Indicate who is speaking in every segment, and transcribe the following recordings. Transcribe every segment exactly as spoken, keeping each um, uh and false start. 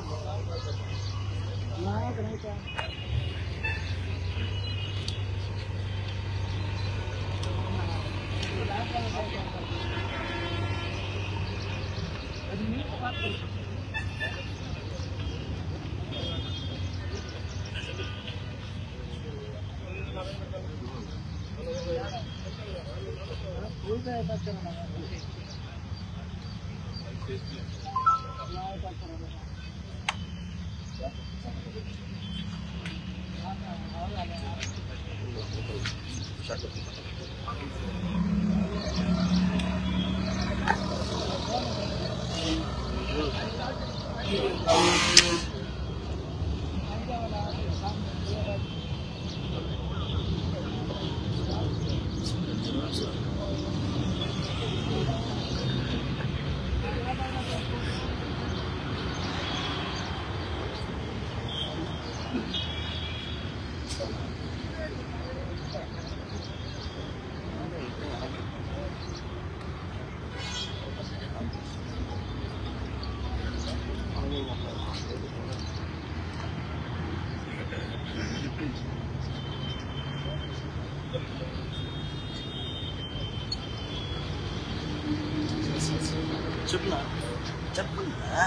Speaker 1: చెప్పనా చెప్పండి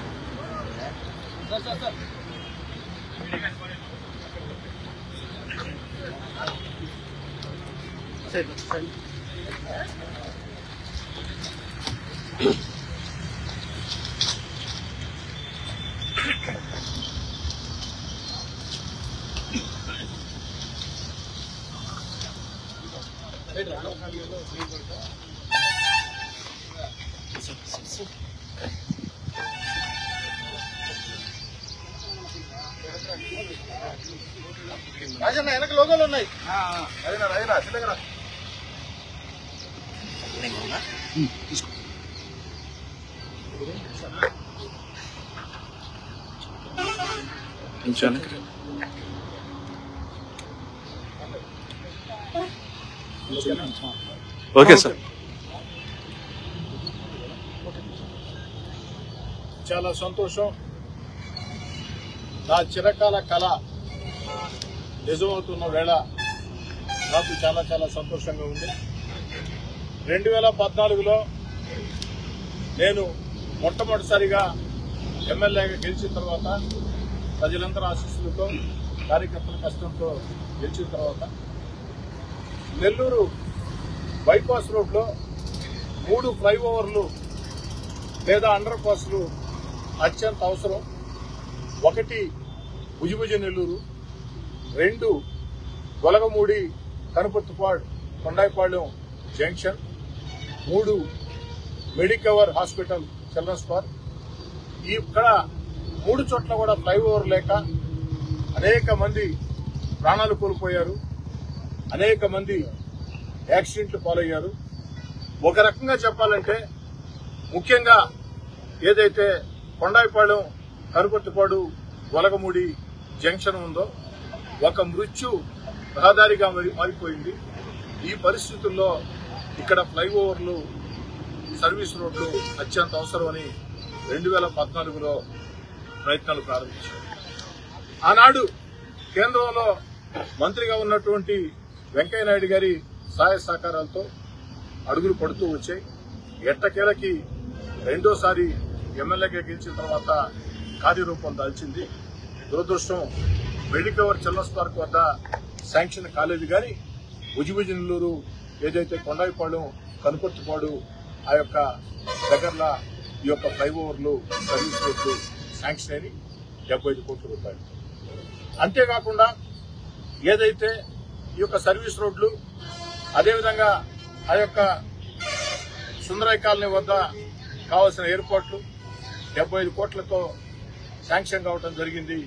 Speaker 1: sir sir sir సరే సరే
Speaker 2: రాజన్న వెనక లోగోలు ఉన్నాయి. అదేనా రాజనా చిన్నగా
Speaker 1: తీసుకో
Speaker 3: ఓకే సార్.
Speaker 2: చాలా సంతోషం. నా చిరకాల కళ నిజమవుతున్న వేళ నాకు చాలా చాలా సంతోషంగా ఉంది. రెండు వేల పద్నాలుగులో నేను మొట్టమొదటిసారిగా ఎమ్మెల్యేగా గెలిచిన తర్వాత ప్రజలందరూ ఆశీస్సులతో కార్యకర్తల కష్టంతో గెలిచిన తర్వాత నెల్లూరు బైపాస్ రోడ్లో మూడు ఫ్లైఓవర్లు లేదా అండర్ పాస్లు అత్యంత అవసరం. ఒకటి భుజభుజ నెల్లూరు, రెండు గొలగమూడి కనుపర్తిపాడు కొండాయిపాళ్యం జంక్షన్, మూడు మెడికవర్ హాస్పిటల్ చిల్డ్రన్స్ పార్క్. ఇక్కడ మూడు చోట్ల కూడా ఫ్లైఓవర్ లేక అనేక మంది ప్రాణాలు కోల్పోయారు, అనేక మంది యాక్సిడెంట్లు పాలయ్యారు. ఒక రకంగా చెప్పాలంటే ముఖ్యంగా ఏదైతే కొండాయిపాళ్యం కనుపర్తిపాడు గొలగమూడి జంక్షన్ ఉందో ఒక మృత్యు రహదారిగా మారిపోయింది. ఈ పరిస్థితుల్లో ఇక్కడ ఫ్లైఓవర్లు సర్వీస్ రోడ్లు అత్యంత అవసరమని రెండు వేల పద్నాలుగులో ప్రయత్నాలు ప్రారంభించారు. ఆనాడు కేంద్రంలో మంత్రిగా ఉన్నటువంటి వెంకయ్యనాయుడు గారి సహాయ సహకారాలతో అడుగులు పడుతూ వచ్చాయి. ఎట్టకేలకి రెండోసారి ఎమ్మెల్యేగా గెలిచిన తర్వాత కార్యరూపం దాల్చింది. దురదృష్టం మెడికవర్ చిల్డ్రన్స్ పార్క్ వద్ద శాంక్షన్ కాలేదు, కానీ భుజభుజ నెల్లూరు ఏదైతే కొండాయిపాళ్యం కనుపర్తిపాడు ఆ యొక్క దగ్గరలో ఈ యొక్క ఫ్లైఓవర్లు సర్వీస్ రోడ్లు శాంక్షన్ అయిన డెబ్బై ఐదు కోట్ల రూపాయలు. అంతేకాకుండా ఏదైతే ఈ యొక్క సర్వీస్ రోడ్లు అదేవిధంగా ఆ యొక్క సుందరయ్య కాలనీ వద్ద కావాల్సిన ఏర్పాట్లు డెబ్బై ఐదు కోట్లతో శాంక్షన్ కావడం జరిగింది.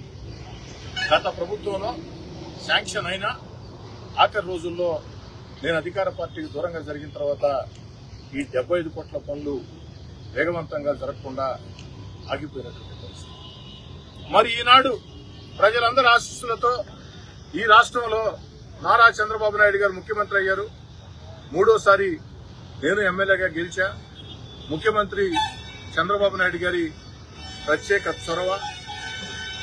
Speaker 2: గత ప్రభుత్వంలో శాంక్షన్ అయినా ఆఖరి రోజుల్లో నేను అధికార పార్టీకి దూరంగా జరిగిన తర్వాత ఈ డెబ్బై ఐదు కోట్ల పనులు వేగవంతంగా జరగకుండా ఆగిపోయినటువంటి పరిస్థితి. మరి ఈనాడు ప్రజలందరి ఆశీస్సులతో ఈ రాష్ట్రంలో నారా చంద్రబాబు నాయుడు గారు ముఖ్యమంత్రి అయ్యారు. మూడోసారి నేను ఎమ్మెల్యేగా గెలిచా. ముఖ్యమంత్రి చంద్రబాబు నాయుడు గారి ప్రత్యేక చొరవ,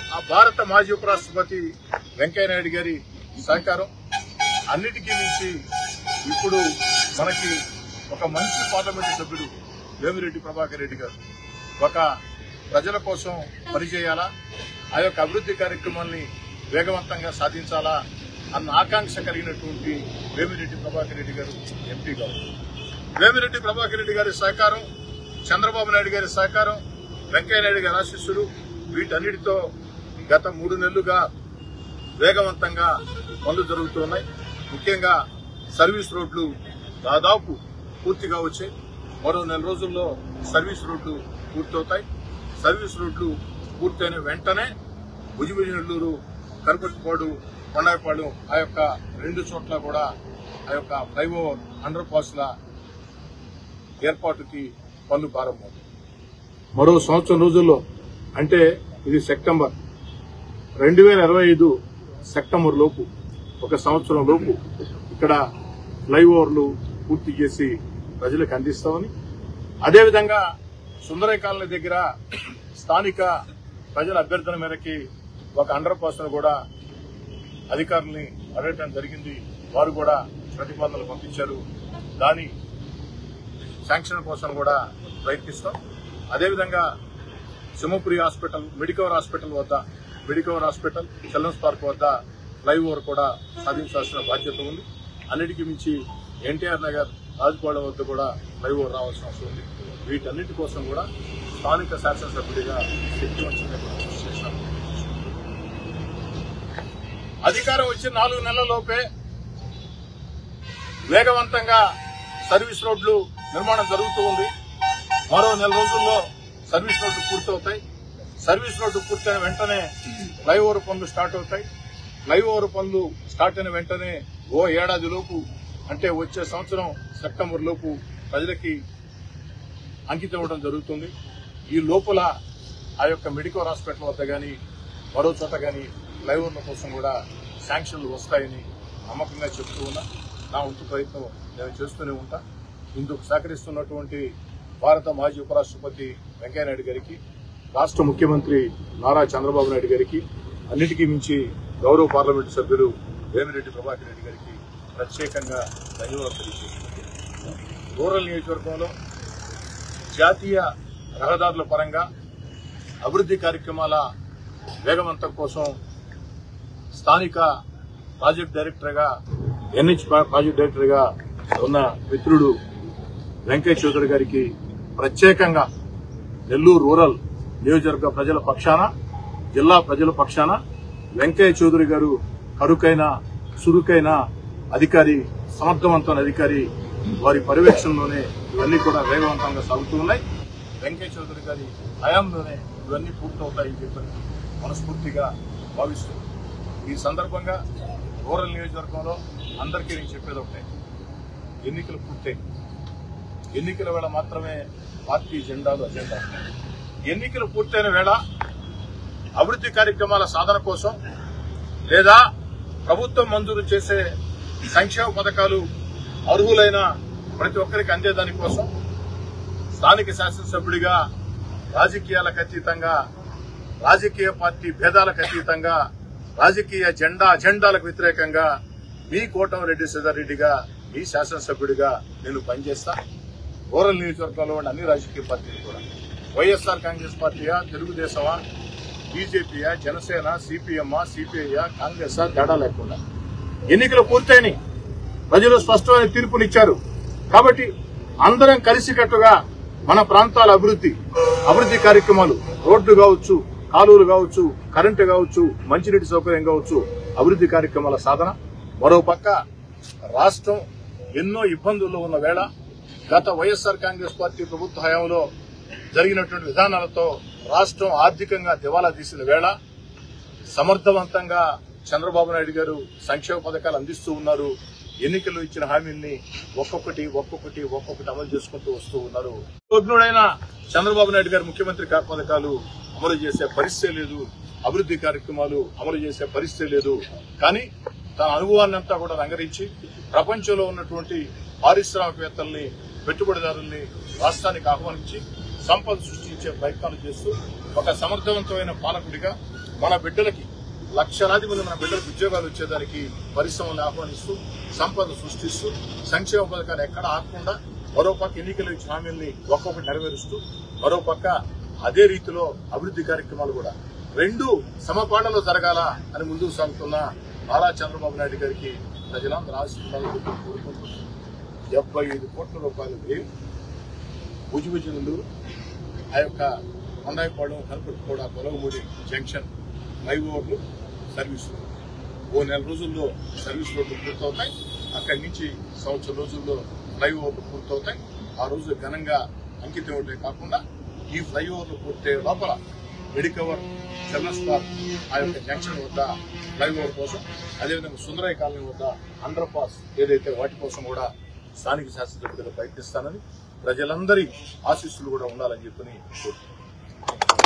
Speaker 2: ఆ భారత మాజీ ఉపరాష్ట్రపతి వెంకయ్యనాయుడు గారి సహకారం, అన్నిటికీ మించి ఇప్పుడు మనకి ఒక మంచి పార్లమెంటు సభ్యుడు వేమిరెడ్డి ప్రభాకర్ రెడ్డి గారు ఒక ప్రజల కోసం పనిచేయాలా, ఆ యొక్క అభివృద్ధి కార్యక్రమాన్ని వేగవంతంగా సాధించాలా అన్న ఆకాంక్ష కలిగినటువంటి వేమిరెడ్డి ప్రభాకర్ రెడ్డి గారు ఎంపీ గారు. వేమిరెడ్డి ప్రభాకర్ రెడ్డి గారి సహకారం, చంద్రబాబు నాయుడు గారి సహకారం, వెంకయ్యనాయుడు గారి ఆశీస్సులు, వీటన్నిటితో గత మూడు నెలలుగా వేగవంతంగా పనులు జరుగుతున్నాయి. ముఖ్యంగా సర్వీస్ రోడ్లు దాదాపు పూర్తిగా వచ్చాయి. మరో నెల రోజుల్లో సర్వీస్ రోడ్లు పూర్తవుతాయి. సర్వీస్ రోడ్లు పూర్తయిన వెంటనే భుజబిజి నెల్లూరు, కరుపట్టిపాడు, కొండాయిపాడు ఆ యొక్క రెండు చోట్ల కూడా ఆ యొక్క ఫ్లైఓవర్ అండర్ పాస్ల ఏర్పాటుకి పనులు ప్రారంభమవుతాయి. మరో సంవత్సరం రోజుల్లో, అంటే ఇది సెప్టెంబర్ రెండు వేల ఇరవై ఐదు సెప్టెంబర్ లోపు, ఒక సంవత్సరం లోపు ఇక్కడ ఫ్లైఓవర్లు పూర్తి చేసి ప్రజలకు అందిస్తామని, అదేవిధంగా సుందరయ్య కాలనీ దగ్గర స్థానిక ప్రజల అభ్యర్థన మేరకి ఒక అండర్ పాస్ ను కూడా అధికారుల్ని అడగటం జరిగింది. వారు కూడా ప్రతిపాదనలు పంపించారు. దాని శాంక్షన్ కోసం కూడా ప్రయత్నిస్తాం. అదేవిధంగా సింహపురి హాస్పిటల్, మెడికవర్ హాస్పిటల్ వద్ద, మెడికవర్ హాస్పిటల్, చిల్డ్రన్స్ పార్క్ వద్ద ఫ్లైఓవర్ కూడా సాధించాల్సిన బాధ్యత ఉంది. అన్నిటికీ మించి ఎన్టీఆర్ నగర్, రాజపాలెం వద్ద కూడా ఫ్లైఓవర్ రావాల్సిన అవసరం ఉంది. వీటన్నిటి కోసం కూడా స్థానిక శాసనసభ్యుడిగా శక్తివంతంగా కృషి చేశాం. అధికారం వచ్చిన నాలుగు నెలలలోపే వేగవంతంగా సర్వీస్ రోడ్లు నిర్మాణం జరుగుతూ ఉంది. మరో నెల రోజుల్లో సర్వీస్ రోడ్లు పూర్తవుతాయి. సర్వీస్ రోడ్డు పూర్తయిన వెంటనే ఫ్లైఓవర్ పనులు స్టార్ట్ అవుతాయి. ఫ్లైఓవర్ పనులు స్టార్ట్ అయిన వెంటనే ఓ ఏడాది లోపు, అంటే వచ్చే సంవత్సరం సెప్టెంబర్ లోపు ప్రజలకి అంకితం ఇవ్వడం జరుగుతుంది. ఈ లోపల ఆ యొక్క మెడికల్ హాస్పిటల్ వద్ద గానీ మరో చోట గానీ ఫ్లైఓవర్ల కోసం కూడా శాంక్షన్లు వస్తాయని నమ్మకంగా చెబుతూ ఉన్నా. నా వంతు ప్రయత్నం నేను చేస్తూనే ఉంటా. ఇందుకు సహకరిస్తున్నటువంటి భారత మాజీ ఉపరాష్ట్రపతి వెంకయ్యనాయుడు గారికి, రాష్ట్ర ముఖ్యమంత్రి నారా చంద్రబాబు నాయుడు గారికి, అన్నిటికీ మించి గౌరవ పార్లమెంటు సభ్యులు వేమిరెడ్డి ప్రభాకర్ రెడ్డి గారికి ప్రత్యేకంగా ధన్యవాదాలు తెలియజేస్తున్నాను. రూరల్ నియోజకవర్గంలో జాతీయ రహదారుల పరంగా అభివృద్ధి కార్యక్రమాల వేగవంతం కోసం స్థానిక ప్రాజెక్ట్ డైరెక్టర్ గా, ఎన్హెచ్ ప్రాజెక్ట్ డైరెక్టర్ గా ఉన్న మిత్రుడు వెంకయ్య చౌదరి గారికి ప్రత్యేకంగా నెల్లూరు రూరల్ నియోజకవర్గ ప్రజల పక్షాన, జిల్లా ప్రజల పక్షాన వెంకయ్య చౌదరి గారు కరుకైన, చురుకైన అధికారి, సమర్థవంతమైన అధికారి. వారి పర్యవేక్షణలోనే ఇవన్నీ కూడా వేగవంతంగా సాగుతూ ఉన్నాయి. వెంకయ్య చౌదరి గారి హయాంలోనే ఇవన్నీ పూర్తవుతాయని చెప్పని మనస్ఫూర్తిగా భావిస్తూ, ఈ సందర్భంగా రూరల్ నియోజకవర్గంలో అందరికీ నేను చెప్పేది ఒకటే, ఎన్నికలు పూర్తయి ఎన్నికల వేళ మాత్రమే పార్టీ జెండాలు అజెండా. ఎన్నికలు పూర్తయిన వేళ అభివృద్ధి కార్యక్రమాల సాధన కోసం, లేదా ప్రభుత్వం మంజూరు చేసే సంక్షేమ పథకాలు అర్హులైన ప్రతి ఒక్కరికి అందేదాని కోసం స్థానిక శాసనసభ్యుడిగా రాజకీయాలకు అతీతంగా, రాజకీయ పార్టీ భేదాలకు అతీతంగా, రాజకీయ జెండా అజెండాలకు వ్యతిరేకంగా మీ కోటమిరెడ్డి సుధారెడ్డిగా, మీ శాసనసభ్యుడిగా నేను పనిచేస్తా. రూరల్ నియోజకవర్గంలో ఉన్న అన్ని రాజకీయ పార్టీలు కూడా, వైఎస్ఆర్ కాంగ్రెస్ పార్టీయా, తెలుగుదేశమా, బీజేపీయా, జనసేన, సిపిఎమ్మా, సిపిఐయా, కాంగ్రెసా తేడా లేకుండా ఎన్నికలు పూర్తయినాయి. ప్రజలు స్పష్టమైన తీర్పునిచ్చారు. కాబట్టి అందరం కలిసికట్టుగా మన ప్రాంతాల అభివృద్ధి అభివృద్ధి కార్యక్రమాలు, రోడ్లు కావచ్చు, కాలువలు కావచ్చు, కరెంటు కావచ్చు, మంచినీటి సౌకర్యం కావచ్చు, అభివృద్ధి కార్యక్రమాల సాధన. మరోపక్క రాష్ట్రం ఎన్నో ఇబ్బందుల్లో ఉన్న వేళ, గత వైఎస్ఆర్ కాంగ్రెస్ పార్టీ ప్రభుత్వ హయాంలో జరిగినటువంటి విధానాలతో రాష్ట్రం ఆర్థికంగా దివాలా తీసిన వేళ సమర్థవంతంగా చంద్రబాబు నాయుడు గారు సంక్షేమ పథకాలు అందిస్తూ ఉన్నారు. ఎన్నికల్లో ఇచ్చిన హామీల్ని ఒక్కొక్కటి ఒక్కొక్కటి ఒక్కొక్కటి అమలు చేసుకుంటూ వస్తూ ఉన్నారు. విజ్ఞుడైన చంద్రబాబు నాయుడు గారు ముఖ్యమంత్రి పథకాలు అమలు చేసే పరిస్థితి లేదు, అభివృద్ధి కార్యక్రమాలు అమలు చేసే పరిస్థితి లేదు. కానీ తన అనుభవాన్ని అంతా కూడా రంగరించి ప్రపంచంలో ఉన్నటువంటి పారిశ్రామికవేత్తల్ని, పెట్టుబడిదారుల్ని రాష్ట్రానికి ఆహ్వానించి సంపద సృష్టించే ప్రయత్నాలు చేస్తూ ఒక సమర్థవంతమైన పాలకుడిగా, మన బిడ్డలకి లక్షలాది మంది మన బిడ్డలకు ఉద్యోగాలు వచ్చేదానికి పరిశ్రమలు ఆహ్వానిస్తూ సంపద సృష్టిస్తూ సంక్షేమ పథకాలు ఎక్కడ ఆగకుండా మరోపక్క ఎన్నికలు ఇచ్చిన హామీల్ని ఒక్కొక్కటి నెరవేరుస్తూ మరోపక్క అదే రీతిలో అభివృద్ధి కార్యక్రమాలు కూడా రెండు సమపాళ్లలో జరగాల అని ముందుకు సాగుతున్న నారా చంద్రబాబు నాయుడు గారికి ప్రజలందరూ ఆశీర్వాదాలు కోరుకుంటూ డెబ్బై ఐదు కోట్ల రూపాయలు వ్యయం భుజభుజనులు ఆ యొక్క కొండాయిపాళెం కనపట్టుకోడ పొలగమూడి జంక్షన్ ఫ్లైఓవర్లు సర్వీస్ రోడ్లు ఓ నెల రోజుల్లో సర్వీస్ రోడ్లు పూర్తవుతాయి. అక్కడి నుంచి సంవత్సరం రోజుల్లో ఫ్లైఓవర్లు పూర్తవుతాయి. ఆ రోజు ఘనంగా అంకితం అవడమే కాకుండా ఈ ఫ్లైఓవర్లు పూర్తయ్యే లోపల మెడికవర్ చిల్డ్రన్స్ పార్క్ ఆ యొక్క జంక్షన్ వద్ద ఫ్లైఓవర్ కోసం, అదేవిధంగా సుందరయ్య కాలనీ వద్ద అండర్ పాస్ ఏదైతే వాటి కోసం కూడా స్థానిక శాసనసభ్యులుగా ప్రయత్నిస్తానని ప్రజలందరి ఆశీస్సులు కూడా ఉండాలని చెప్పని కోరుతున్నాను.